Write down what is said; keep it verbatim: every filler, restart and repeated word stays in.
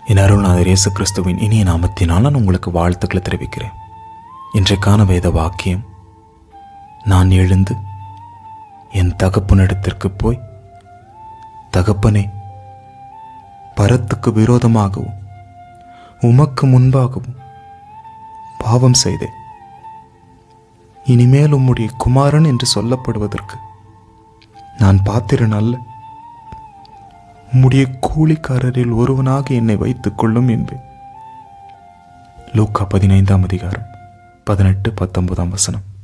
என் அருள்நாதர் இயேசு கிறிஸ்துவின் இனிய நாமத்தினால் நான் உங்களுக்கு வாழ்த்துக்களை தெரிவிக்கிறேன். இன்றைக்கான வேத வாக்கியம், நான் எழுந்து என் தகப்பனிடத்திற்கு போய், தகப்பனே, பரத்துக்கு விரோதமாகவும் உமக்கு முன்பாகவும் பாவம் செய்தேன். இனிமேல் உம்முடைய குமாரன் என்று சொல்லப்படுவதற்கு நான் பாத்திரன் அல்ல. உம்முடைய கூலிக்காரரில் ஒருவனாக என்னை வைத்துக் கொள்ளும் என்பேன். லூக்கா பதினைந்தாம் அதிகாரம் பதினெட்டு பத்தொன்பதாம் வசனம்.